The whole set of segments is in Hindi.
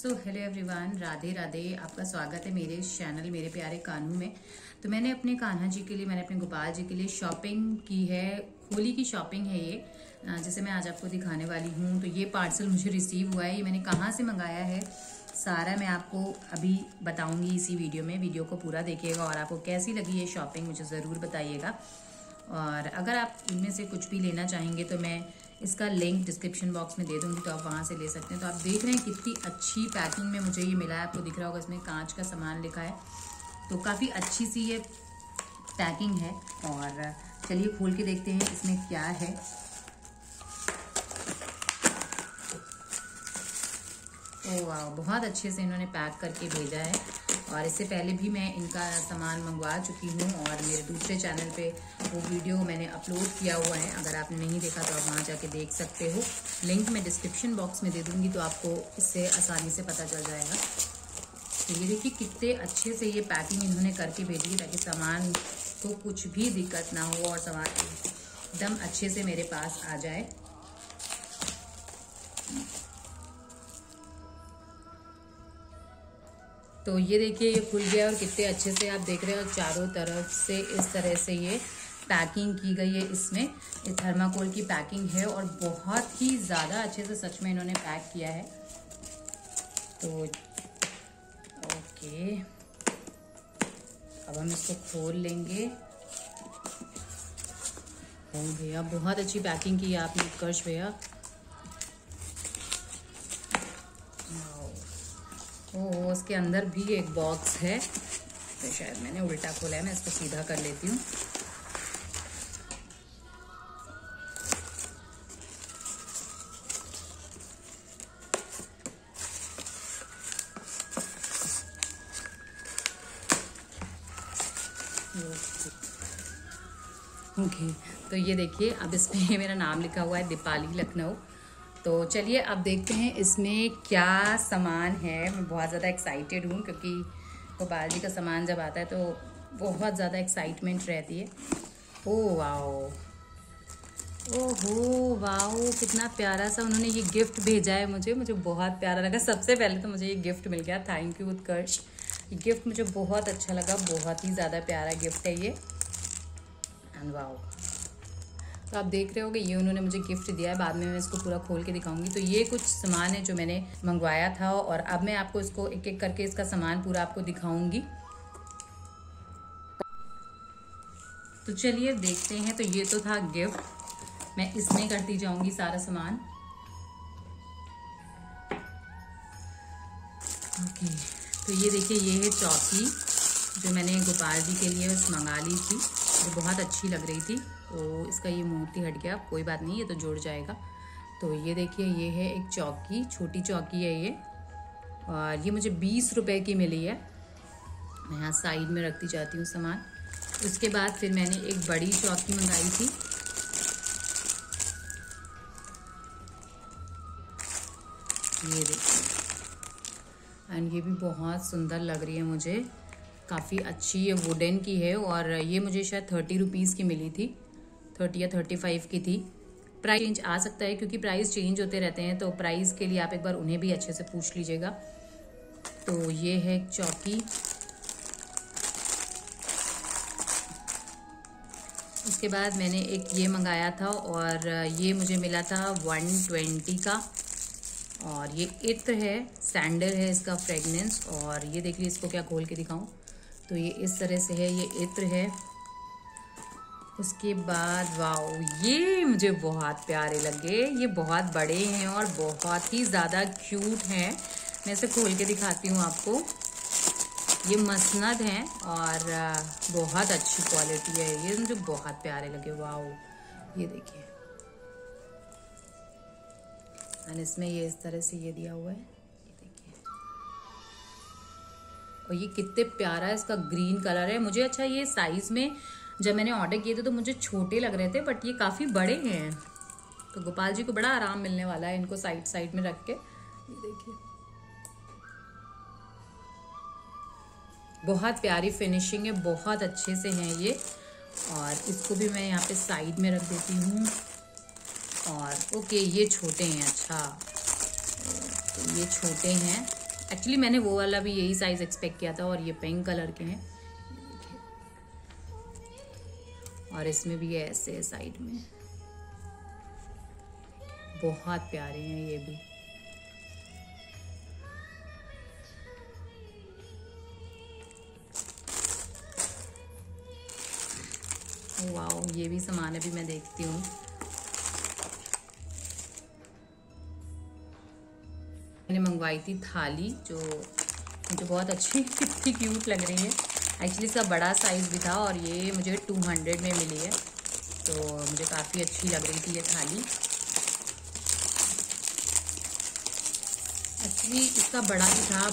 सो हेलो एवरीवन, राधे राधे। आपका स्वागत है मेरे चैनल मेरे प्यारे कान्हू में। तो मैंने अपने कान्हा जी के लिए, मैंने अपने गोपाल जी के लिए शॉपिंग की है। होली की शॉपिंग है ये, जैसे मैं आज आपको दिखाने वाली हूँ। तो ये पार्सल मुझे रिसीव हुआ है। ये मैंने कहाँ से मंगाया है सारा मैं आपको अभी बताऊंगी इसी वीडियो में। वीडियो को पूरा देखिएगा और आपको कैसी लगी ये शॉपिंग मुझे ज़रूर बताइएगा। और अगर आप इनमें से कुछ भी लेना चाहेंगे तो मैं इसका लिंक डिस्क्रिप्शन बॉक्स में दे दूंगी, तो आप वहाँ से ले सकते हैं। तो आप देख रहे हैं कितनी अच्छी पैकिंग में मुझे ये मिला है। आपको दिख रहा होगा इसमें कांच का सामान लिखा है, तो काफ़ी अच्छी सी ये पैकिंग है। और चलिए खोल के देखते हैं इसमें क्या है। ओह वाह, बहुत अच्छे से इन्होंने पैक करके भेजा है। और इससे पहले भी मैं इनका सामान मंगवा चुकी हूँ और मेरे दूसरे चैनल पे वो वीडियो मैंने अपलोड किया हुआ है। अगर आपने नहीं देखा तो आप वहाँ जाके देख सकते हो। लिंक मैं डिस्क्रिप्शन बॉक्स में दे दूँगी, तो आपको इससे आसानी से पता चल जाएगा। तो ये देखिए कितने अच्छे से ये पैकिंग इन्होंने करके भेजी है, ताकि सामान को कुछ भी दिक्कत ना हो और सामान एकदम अच्छे से मेरे पास आ जाए। तो ये देखिए ये खुल गया और कितने अच्छे से आप देख रहे हो चारों तरफ से इस तरह से ये पैकिंग की गई है। इसमें ये थर्माकोल की पैकिंग है और बहुत ही ज़्यादा अच्छे से सच में इन्होंने पैक किया है। तो ओके, अब हम इसको खोल लेंगे। ओ भैया, बहुत अच्छी पैकिंग की है आपने उत्कर्ष भैया। ओह, उसके अंदर भी एक बॉक्स है, तो शायद मैंने उल्टा खोला है। मैं इसको सीधा कर लेती हूँ। ओके, तो ये देखिए अब इसमें मेरा नाम लिखा हुआ है दीपाली लखनऊ। तो चलिए अब देखते हैं इसमें क्या सामान है। मैं बहुत ज़्यादा एक्साइटेड हूँ, क्योंकि गोपाल जी का सामान जब आता है तो बहुत ज़्यादा एक्साइटमेंट रहती है। ओह वाओ, ओहो वाओ, कितना प्यारा सा उन्होंने ये गिफ्ट भेजा है। मुझे बहुत प्यारा लगा। सबसे पहले तो मुझे ये गिफ्ट मिल गया, थैंक यू उत्कर्ष। ये गिफ्ट मुझे बहुत अच्छा लगा, बहुत ही ज़्यादा प्यारा गिफ्ट है ये। एंड वाओ, तो आप देख रहे होगे ये उन्होंने मुझे गिफ्ट दिया है। बाद में मैं इसको पूरा खोल के दिखाऊंगी। तो ये कुछ सामान है जो मैंने मंगवाया था, और अब मैं आपको इसको एक एक करके इसका सामान पूरा आपको दिखाऊंगी। तो चलिए देखते हैं। तो ये तो था गिफ्ट, मैं इसमें करती जाऊंगी सारा सामान। ओके, तो ये देखिए ये है चौकी जो मैंने गोपाल जी के लिए मंगा ली थी, जो बहुत अच्छी लग रही थी। तो इसका ये मूर्ति हट गया, कोई बात नहीं, ये तो जुड़ जाएगा। तो ये देखिए ये है एक चौकी, छोटी चौकी है ये, और ये मुझे 20 रुपए की मिली है। मैं यहाँ साइड में रखती जाती हूँ सामान। उसके बाद फिर मैंने एक बड़ी चौकी मंगाई थी। ये देखिए, एंड ये भी बहुत सुंदर लग रही है मुझे, काफ़ी अच्छी ये वुडन की है। और ये मुझे शायद 30 रुपीज़ की मिली थी, 30 या 35 की थी। प्राइस चेंज आ सकता है, क्योंकि प्राइस चेंज होते रहते हैं, तो प्राइस के लिए आप एक बार उन्हें भी अच्छे से पूछ लीजिएगा। तो ये है एक चौकी। उसके बाद मैंने एक ये मंगाया था, और ये मुझे मिला था 120 का। और ये इत्र है, सैंडल है इसका फ्रेगनेंस। और ये देखिए, इसको क्या खोल के दिखाऊं, तो ये इस तरह से है, ये इत्र है। उसके बाद वाओ, ये मुझे बहुत प्यारे लगे। ये बहुत बड़े हैं और बहुत ही ज़्यादा क्यूट हैं। मैं इसे खोल के दिखाती हूँ आपको। ये मसनद हैं और बहुत अच्छी क्वालिटी है। ये मुझे बहुत प्यारे लगे, वाओ। ये देखिए, और इसमें ये इस तरह से ये दिया हुआ है, ये देखिए। और ये कितने प्यारा है, इसका ग्रीन कलर है। मुझे अच्छा ये साइज में जब मैंने ऑर्डर किए थे तो मुझे छोटे लग रहे थे, बट ये काफ़ी बड़े हैं। तो गोपाल जी को बड़ा आराम मिलने वाला है इनको साइड साइड में रख के। ये देखिए, बहुत प्यारी फिनिशिंग है, बहुत अच्छे से हैं ये। और इसको भी मैं यहाँ पे साइड में रख देती हूँ। और ओके, ये छोटे हैं, अच्छा, तो ये छोटे हैं। एक्चुअली मैंने वो वाला भी यही साइज एक्सपेक्ट किया था, और ये पिंक कलर के हैं, और इसमें भी है ऐसे साइड में, बहुत प्यारे हैं ये भी। वाओ, ये भी सामान अभी मैं देखती हूँ। मैंने मंगवाई थी थाली, जो मुझे बहुत अच्छी कितनी क्यूट लग रही है। एक्चुअली इसका बड़ा साइज़ भी था, और ये मुझे 200 में मिली है, तो मुझे काफ़ी अच्छी लग रही थी ये थाली। एक्चुअली इसका बड़ा भी था,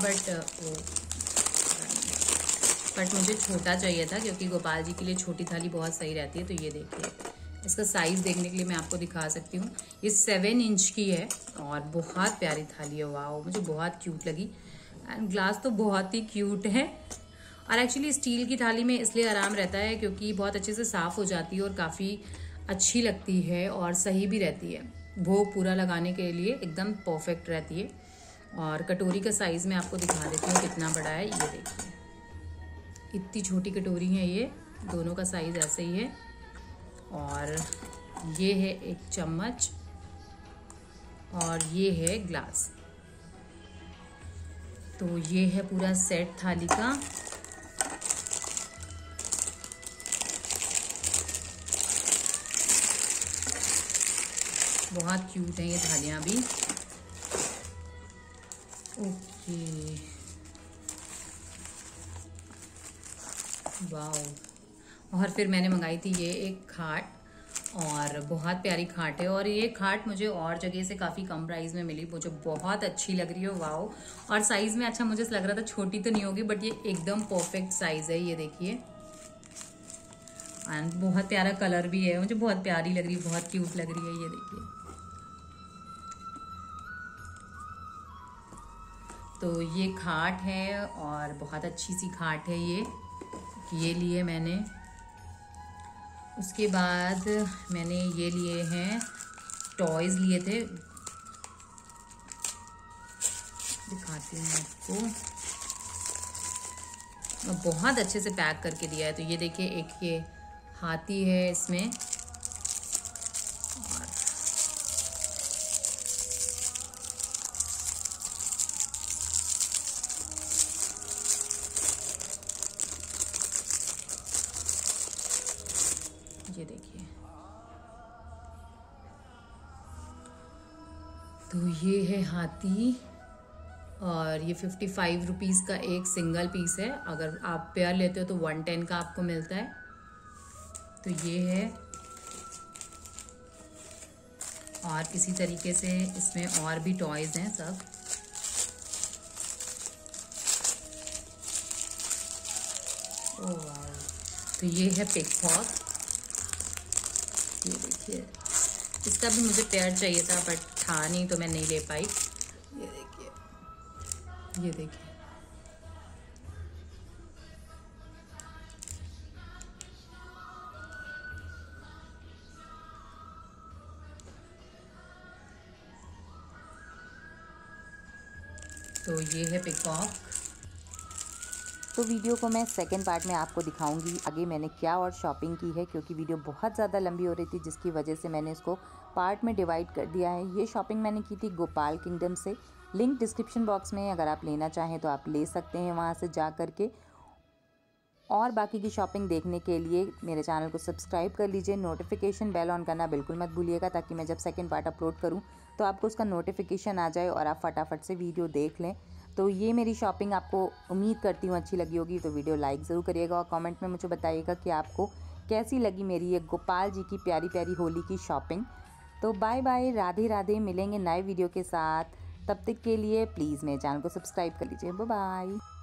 बट मुझे छोटा चाहिए था, क्योंकि गोपाल जी के लिए छोटी थाली बहुत सही रहती है। तो ये देखिए, इसका साइज़ देखने के लिए मैं आपको दिखा सकती हूँ। ये 7 इंच की है, और बहुत प्यारी थाली है। वाओ, मुझे बहुत क्यूट लगी, एंड ग्लास तो बहुत ही क्यूट है। और एक्चुअली स्टील की थाली में इसलिए आराम रहता है, क्योंकि बहुत अच्छे से साफ़ हो जाती है, और काफ़ी अच्छी लगती है, और सही भी रहती है। भोग पूरा लगाने के लिए एकदम परफेक्ट रहती है। और कटोरी का साइज़ मैं आपको दिखा देती हूँ कितना बड़ा है। ये देखिए, इतनी छोटी कटोरी है ये, दोनों का साइज़ ऐसे ही है। और ये है एक चम्मच, और ये है ग्लास। तो ये है पूरा सेट थाली का। बहुत क्यूट है ये थालियाँ भी। Okay, wow. और फिर मैंने मंगाई थी ये एक खाट, और बहुत प्यारी खाट है, और ये खाट मुझे और जगह से काफ़ी कम प्राइस में मिली, मुझे बहुत अच्छी लग रही है। वाओ, और साइज़ में अच्छा मुझे लग रहा था छोटी तो नहीं होगी, बट ये एकदम परफेक्ट साइज़ है। ये देखिए, एंड बहुत प्यारा कलर भी है, मुझे बहुत प्यारी लग रही है, बहुत क्यूट लग रही है। ये देखिए, तो ये खाट है, और बहुत अच्छी सी खाट है ये लिए मैंने। उसके बाद मैंने ये लिए हैं, टॉयज़ लिए थे, दिखाती हूँ आपको। बहुत अच्छे से पैक करके दिया है। तो ये देखिए, एक ये हाथी है इसमें, और ये देखिए, तो ये है हाथी, और ये 55 रुपीज़ का एक सिंगल पीस है। अगर आप पेयर लेते हो तो 110 का आपको मिलता है। तो ये है, और किसी तरीके से इसमें और भी टॉयज़ हैं सब। ओह वाह, तो ये है पिकॉक। ये देखिए, इसका भी मुझे पेयर चाहिए था, बट था नहीं, तो मैं नहीं ले पाई। ये देखिए, ये देखिए, तो ये है पिकॉक। तो वीडियो को मैं सेकंड पार्ट में आपको दिखाऊंगी आगे मैंने क्या और शॉपिंग की है, क्योंकि वीडियो बहुत ज़्यादा लंबी हो रही थी, जिसकी वजह से मैंने इसको पार्ट में डिवाइड कर दिया है। ये शॉपिंग मैंने की थी गोपाल किंगडम से। लिंक डिस्क्रिप्शन बॉक्स में, अगर आप लेना चाहें तो आप ले सकते हैं वहाँ से जा कर के। और बाकी की शॉपिंग देखने के लिए मेरे चैनल को सब्सक्राइब कर लीजिए। नोटिफिकेशन बेल ऑन करना बिल्कुल मत भूलिएगा, ताकि मैं जब सेकंड पार्ट अपलोड करूं तो आपको उसका नोटिफिकेशन आ जाए और आप फटाफट से वीडियो देख लें। तो ये मेरी शॉपिंग आपको उम्मीद करती हूँ अच्छी लगी होगी। तो वीडियो लाइक ज़रूर करिएगा, और कमेंट में मुझे बताइएगा कि आपको कैसी लगी मेरी ये गोपाल जी की प्यारी प्यारी होली की शॉपिंग। तो बाय बाय, राधे राधे, मिलेंगे नए वीडियो के साथ। तब तक के लिए प्लीज़ मेरे चैनल को सब्सक्राइब कर लीजिए। Bye bye.